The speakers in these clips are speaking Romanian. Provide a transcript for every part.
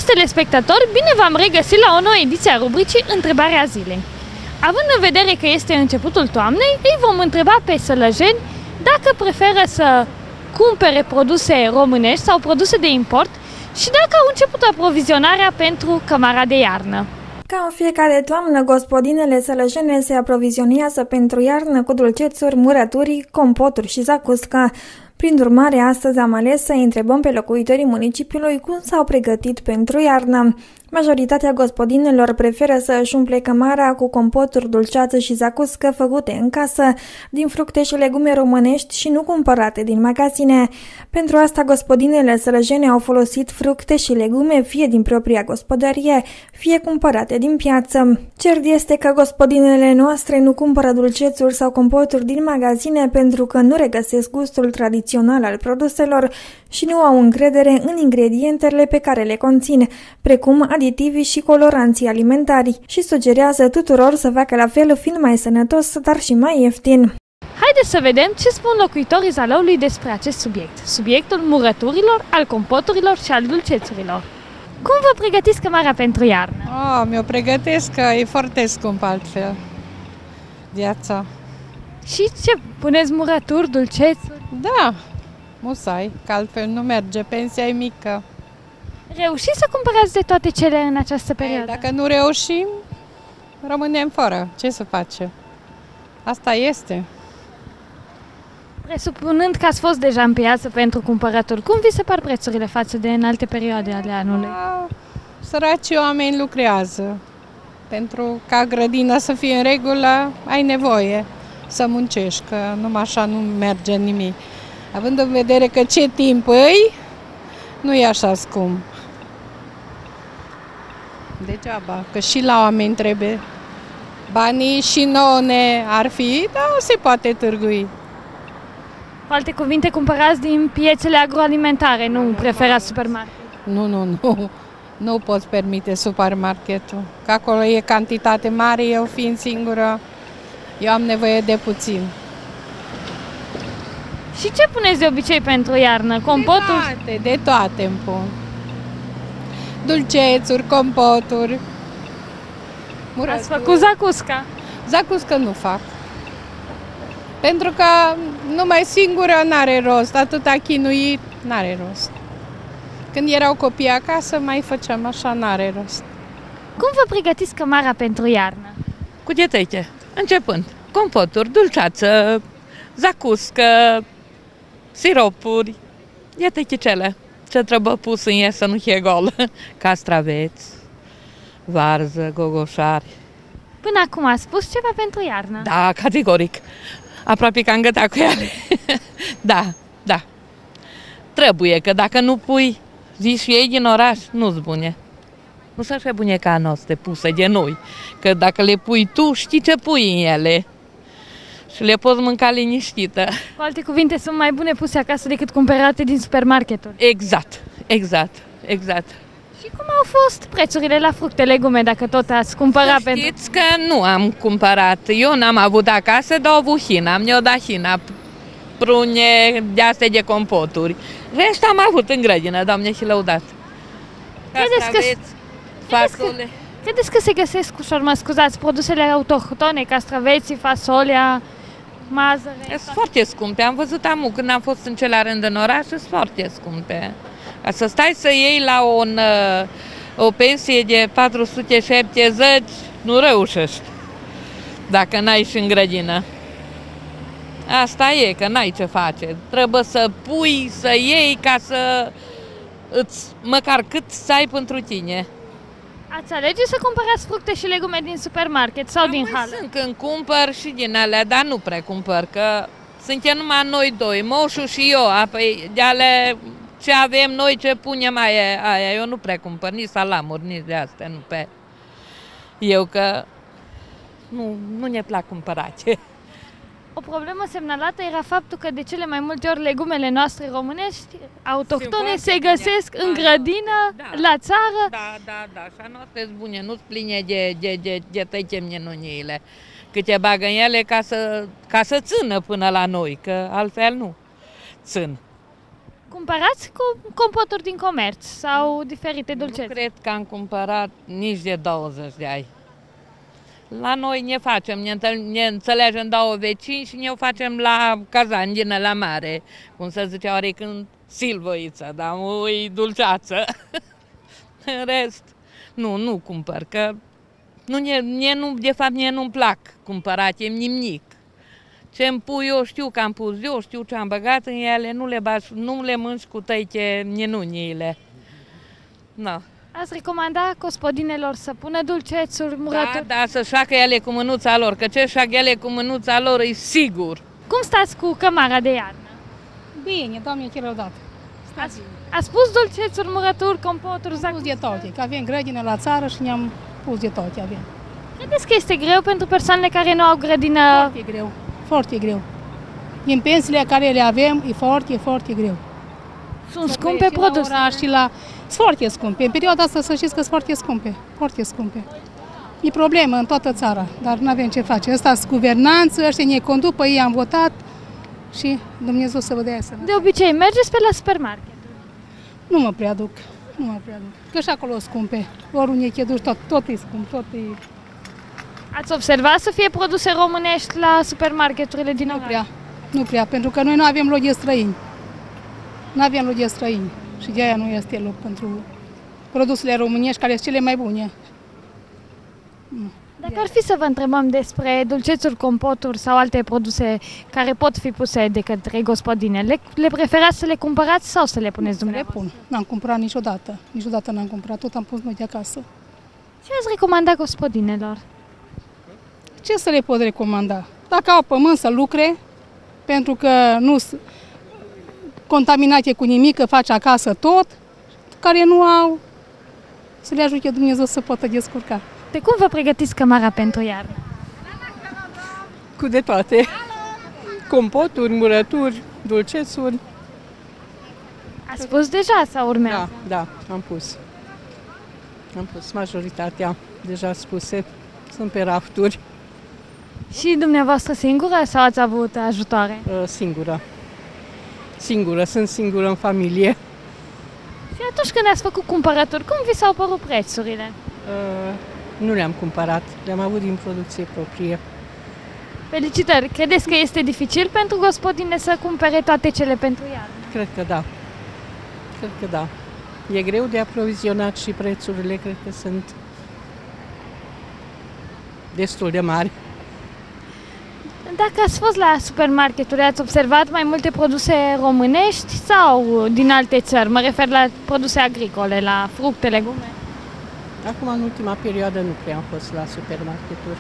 Stimați telespectatori, bine v-am regăsit la o nouă ediție a rubricii Întrebarea Zilei. Având în vedere că este începutul toamnei, îi vom întreba pe sălăjeni dacă preferă să cumpere produse românești sau produse de import și dacă au început aprovizionarea pentru cămara de iarnă. Ca în fiecare toamnă, gospodinele sălăjene se aprovizionează pentru iarnă cu dulcețuri, murături, compoturi și zacusca. Prin urmare, astăzi am ales să întrebăm pe locuitorii municipiului cum s-au pregătit pentru iarnă. Majoritatea gospodinelor preferă să își umple cămara cu compoturi, dulceață și zacuscă făcute în casă, din fructe și legume românești și nu cumpărate din magazine. Pentru asta, gospodinele sălăjene au folosit fructe și legume fie din propria gospodărie, fie cumpărate din piață. Cert este că gospodinele noastre nu cumpără dulcețuri sau compoturi din magazine pentru că nu regăsesc gustul tradițional al produselor și nu au încredere în ingredientele pe care le conțin, precum aditivii și coloranții alimentari, și sugerează tuturor să facă la fel, fiind mai sănătos, dar și mai ieftin. Haideți să vedem ce spun locuitorii Zalăului despre acest subiect, subiectul murăturilor, al compoturilor și al dulcețurilor. Cum vă pregătiți cămara pentru iarnă? Mi-o pregătesc că e foarte scump altfel viața. Și ce? Puneți murături, dulcețuri? Da, musai, că altfel nu merge, pensia e mică. Reușiți să cumpărați de toate cele în această perioadă? Dacă nu reușim, rămânem fără. Ce să facem? Asta este. Presupunând că ați fost deja în piață pentru cumpărături, cum vi se par prețurile față de în alte perioade ale anului? Săracii oameni lucrează. Pentru ca grădina să fie în regulă, ai nevoie să muncești, că numai așa nu merge nimic. Având în vedere că ce timp îi, nu e așa scump. Degeaba, că și la oameni trebuie banii și nouă ne ar fi, dar se poate târgui. Cu alte cuvinte, cumpărați din piețele agroalimentare, nu preferați supermarket? Nu poți permite supermarketul, că acolo e cantitate mare, eu fiind singură, eu am nevoie de puțin. Și ce puneți de obicei pentru iarnă? Compoturi? De toate îmi pun. Dulcețuri, compoturi. Murături. Ați făcut zacusca? Zacuscă nu fac. Pentru că numai singură n-are rost, atâta chinuit n-are rost. Când erau copii acasă, mai făceam așa, n-are rost. Cum vă pregătiți cămara pentru iarnă? Cu dieteche, începând. Compoturi, dulceață, zacuscă, siropuri, iată chicele, ce trebuie pus în ea să nu fie gol. Castraveți, varză, gogoșari. Până acum ați spus ceva pentru iarnă? Da, categoric. Aproape că am gătat cu ele. Da. Trebuie, că dacă nu pui, zici și ei din oraș, nu-ți bune. Nu să fie bune ca noastre puse de noi. Că dacă le pui tu, știi ce pui în ele. Și le poți mânca liniștită. Cu alte cuvinte, sunt mai bune puse acasă decât cumpărate din supermarketuri. Exact. Și cum au fost prețurile la fructe, legume, dacă tot ați cumpărat pentru... Știți că nu am cumpărat. Eu n-am avut acasă, dar au avut hina. Mi-o dat hina, prune de-astea de compoturi. Rest am avut în grădină, Doamne și lăudat. Castraveți, fasole. Credeți că se găsesc ușor, mă scuzați, produsele autohtone, castraveții, fasolea, mazăre? Sunt foarte scumpe. Am văzut când am fost în celălalt rând în oraș, sunt foarte scumpe. Ca să stai să iei la o pensie de 470, nu reușești dacă n-ai și în grădină. Asta e, că n-ai ce face. Trebuie să pui, să iei ca să măcar cât să ai pentru tine. Ați alege să cumpărați fructe și legume din supermarket sau din hală? Sunt când cumpăr și din alea, dar nu prea cumpăr, că suntem numai noi doi, moșul și eu. Apoi de ale ce avem noi, ce punem aia. Eu nu prea cumpăr nici salamuri, nici de astea, nu pe. Eu că nu ne plac cumpărate. O problemă semnalată era faptul că de cele mai multe ori legumele noastre românești, autohtone, se găsesc în grădină, la țară. Da, așa noastre sunt bune, nu-s pline de tăicem nenuniile. Câte bagă în ele ca să țină până la noi, că altfel nu țin. Cumpărați compoturi din comerț sau diferite Nu dulceți? cred că am cumpărat nici de 20 de ani. La noi ne facem, ne înțelegem două vecini și ne o facem la Cazandină, la mare. Cum se zicea oarecând, silvăiță, dar e dulceață. În rest, nu cumpăr, că de fapt nu-mi plac cumpărate nimic. Ce-mi pui eu, știu că am pus eu, știu ce am băgat în ele, nu le mânci cu tăiche ninuniile. No. Ați recomanda gospodinelor să pună dulcețuri, muraturi? Da, să-și facă ele cu mânuța lor, că ce-și fac ele cu mânuța lor e sigur. Cum stați cu cămara de iarnă? Bine, Doamne, ce răudat. Ați pus dulcețuri, murături, compoturi, Am pus de toate, că avem grădină la țară și ne-am pus de toate. Avem. Credeți că este greu pentru persoanele care nu au grădină? Foarte greu, foarte greu. Din pensiile care le avem, e foarte, foarte greu. Sunt scumpe produse. Și la... Sunt foarte scumpe. În perioada asta să știți că sunt foarte scumpe, foarte scumpe. E problemă în toată țara, dar nu avem ce face. Ăsta sunt guvernanță, ăștia ne conduc, pe ei am votat și Dumnezeu să vă dea sănătate. De obicei, mergeți pe la supermarket. Nu mă prea duc, nu mă prea duc. Că și acolo sunt scumpe. Oriunde te duci, tot e scump, tot e... Ați observat să fie produse românești la supermarketurile din oraș? Nu prea, pentru că noi nu avem loc de străini. Nu avem loc de străini și de aia nu este loc pentru produsele românești care sunt cele mai bune. Dacă ar fi să vă întrebăm despre dulcețuri, compoturi sau alte produse care pot fi puse de către gospodine, le preferați să le cumpărați sau să le puneți Le dumneavoastră? pun. N-am cumpărat niciodată. Niciodată n-am cumpărat. Tot am pus noi de acasă. Ce ați recomanda gospodinelor? Ce să le pot recomanda? Dacă au pământ să lucre, pentru că nu sunt contaminate cu nimic, că face acasă tot, care nu au, să le ajute Dumnezeu să poată descurca. De cum vă pregătiți cămara pentru iarnă? Cu de toate. Compoturi, murături, dulcețuri. Ați spus deja sau urmează? Da, am pus. Am pus majoritatea deja spuse. Sunt pe rafturi. Și dumneavoastră singură sau ați avut ajutoare? Singură, sunt singură în familie. Și atunci când ați făcut cumpărături, cum vi s-au părut prețurile? Nu le-am cumpărat, le-am avut din producție proprie. Felicitări! Credeți că este dificil pentru gospodine să cumpere toate cele pentru iarnă? Cred că da. Cred că da. E greu de aprovizionat și prețurile cred că sunt destul de mari. Dacă ați fost la supermarketuri, ați observat mai multe produse românești sau din alte țări? Mă refer la produse agricole, la fructe, legume. Acum, în ultima perioadă, nu prea am fost la supermarketuri.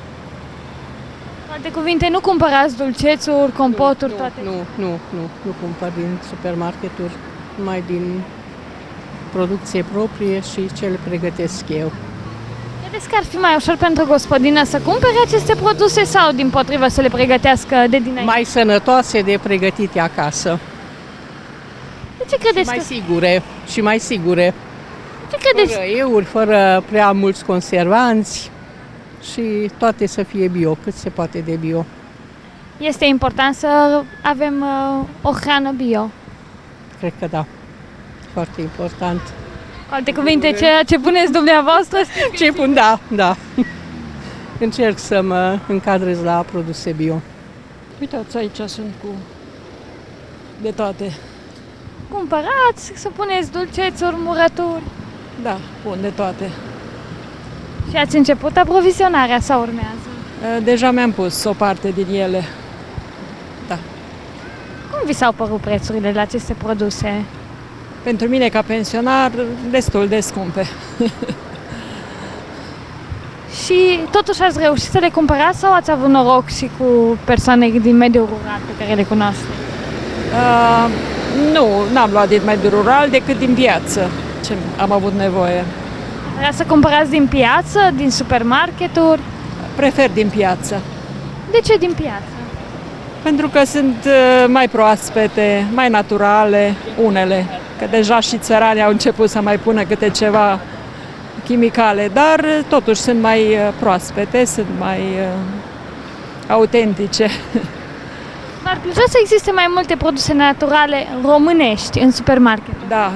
Cu alte cuvinte, nu cumpărați dulcețuri, compoturi, toate? Nu cumpăr din supermarketuri, numai din producție proprie și ce le pregătesc eu. Credeți că ar fi mai ușor pentru gospodină să cumpere aceste produse sau, dimpotrivă, să le pregătească de dinainte? Mai sănătoase de pregătite acasă. De ce credeți mai sigure și mai sigure. Ce credeți? Fără euri, fără prea mulți conservanți și toate să fie bio, cât se poate de bio. Este important să avem o hrană bio. Cred că da. Foarte important. Cu alte cuvinte, ceea ce puneți dumneavoastră? Ce pun, da. Încerc să mă încadrez la produse bio. Uitați, aici sunt cu de toate. Cumpărați, să puneți dulcețuri, murături. Da, pun de toate. Și ați început aprovizionarea sau urmează? Deja mi-am pus o parte din ele. Da. Cum vi s-au părut prețurile la aceste produse? Pentru mine, ca pensionar, destul de scumpe. Și totuși ați reușit să le cumpărați sau ați avut noroc și cu persoane din mediul rural pe care le cunoaște? Nu, n-am luat din mediul rural decât din piață, ce am avut nevoie. Vreau să cumpărați din piață, din supermarketuri? Prefer din piață. De ce din piață? Pentru că sunt mai proaspete, mai naturale, unele. Că deja și țăranii au început să mai pună câte ceva chimicale, dar totuși sunt mai proaspete, sunt mai autentice. Vă V-ar plăcea să existe mai multe produse naturale românești în supermarket?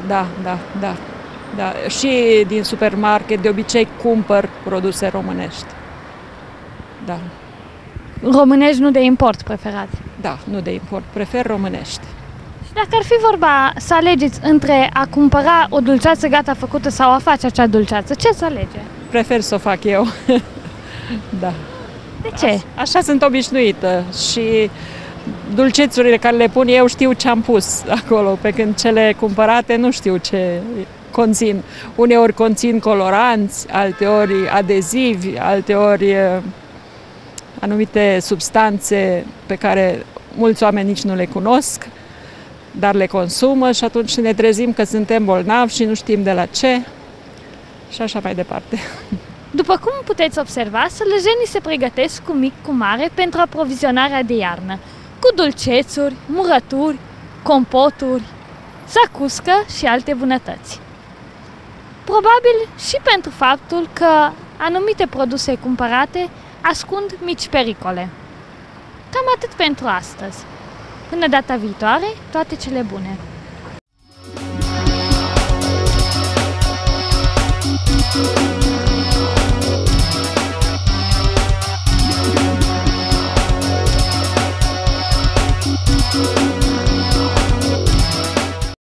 Da. Și din supermarket de obicei cumpăr produse românești. Da. Românești, nu de import, preferați? Da, nu de import, prefer românești. Și dacă ar fi vorba să alegeți între a cumpăra o dulceață gata făcută sau a face acea dulceață, ce să alege? Prefer să o fac eu. Da. De ce? Așa sunt obișnuită și dulcețurile care le pun eu știu ce am pus acolo, pe când cele cumpărate nu știu ce conțin. Uneori conțin coloranți, alteori adezivi, alteori anumite substanțe pe care mulți oameni nici nu le cunosc, dar le consumă și atunci ne trezim că suntem bolnavi și nu știm de la ce și așa mai departe. După cum puteți observa, sălăjenii se pregătesc cu mic cu mare pentru aprovizionarea de iarnă, cu dulcețuri, murături, compoturi, zacuscă și alte bunătăți. Probabil și pentru faptul că anumite produse cumpărate ascund mici pericole. Cam atât pentru astăzi. Până data viitoare, toate cele bune!